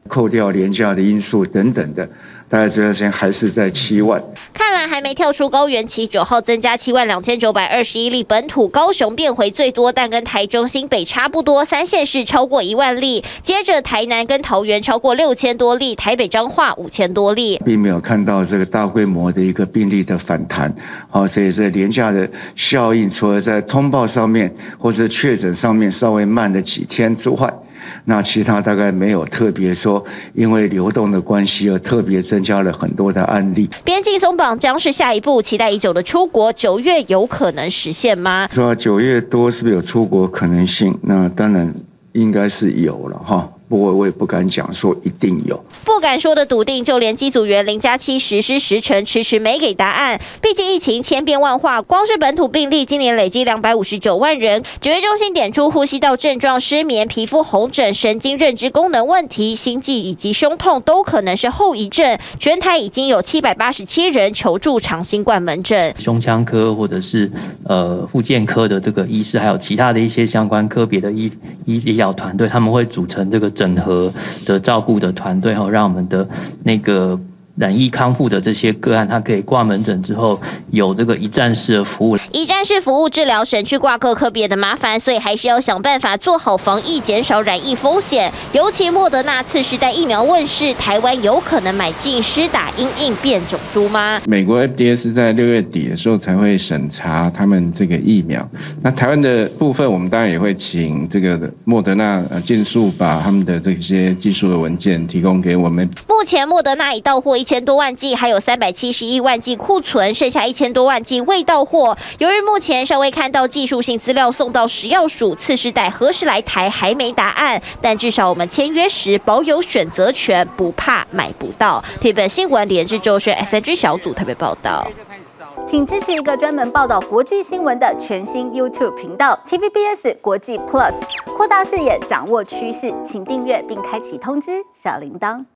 扣掉廉价的因素等等的，大概这段时间还是在7万。 看来还没跳出高原期，9号增加72921例本土，高雄变回最多，但跟台中、新北差不多，3县市超过1万例。接着台南跟桃园超过6000多例，台北彰化5000多例， 并没有看到这个大规模的一个病例的反弹。好，所以这廉价的效应，除了在通报上面或是确诊上面稍微慢了几天之外，那其他大概没有特别说因为流动的关系而特别增加了很多的案例。 边境松绑将是下一步，期待已久的出国，9月有可能实现吗？ 说9月多是不是有出国可能性？那当然应该是有了哈。不过我也不敢讲说一定有， 不敢说的笃定，就连机组员0+7实施时程迟迟没给答案。毕竟疫情千变万化，光是本土病例今年累积259万人。指挥中心点出，呼吸道症状、失眠、皮肤红疹、神经认知功能问题、心悸以及胸痛都可能是后遗症。全台已经有787人求助长新冠门诊、 胸腔科或者是复健科的这个医师，还有其他的一些相关科别的医疗团队，他们会组成这个整合的照顾的团队，让我们的那个染疫康复的这些个案，他可以挂门诊之后有这个一站式的服务。 一站式服务治疗省去挂各科别的麻烦，所以还是要想办法做好防疫，减少染疫风险。尤其莫德纳次世代疫苗问世，台湾有可能买进施打因应变种株吗？ 美国 FDA 是在6月底的时候才会审查他们这个疫苗。那台湾的部分，我们当然也会请这个莫德纳尽速把他们的这些技术的文件提供给我们。 目前莫德纳已到货1000多万剂，还有371万剂库存，剩下1000多万剂未到货。由于目前尚未看到技术性资料送到食药署，次世代何时来台还没答案。但至少我们签约时保有选择权，不怕买不到。TVB 新闻连至周轩 SNG 小组特别报道。 请支持一个专门报道国际新闻的全新 YouTube 频道 TVBS 国际 Plus， 扩大视野，掌握趋势，请订阅并开启通知小铃铛。